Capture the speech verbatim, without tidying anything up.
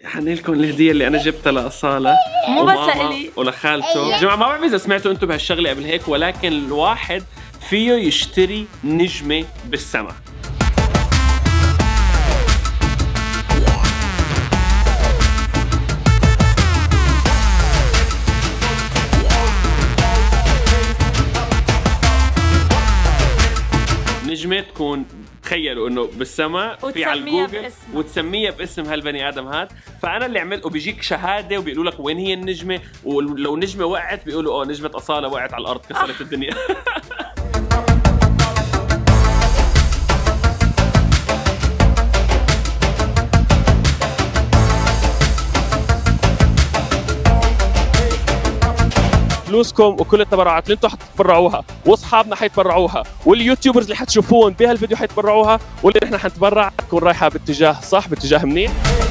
حني لكم الهديه اللي انا جبتها لاصاله مو بس لإلي ولخالته. يا جماعه ما بعرف اذا سمعتوا انتم بهالشغله قبل هيك، ولكن الواحد فيه يشتري نجمه بالسما. نجمه تكون تخيلوا انه بالسماء في على الجوجل وتسميها باسم هالبني ادم هاد. فانا اللي عملت وبيجيك شهاده وبيقولوا لك وين هي النجمه، ولو نجمه وقعت بيقولوا اه نجمه اصاله وقعت على الارض كسرت الدنيا. فلوسكم وكل التبرعات اللي انتم حتتبرعوها واصحابنا حيتبرعوها واليوتيوبرز اللي حتشوفوهم بهالفيديو حيتبرعوها واللي نحن حنتبرع تكون رايحه باتجاه صح، باتجاه منيح.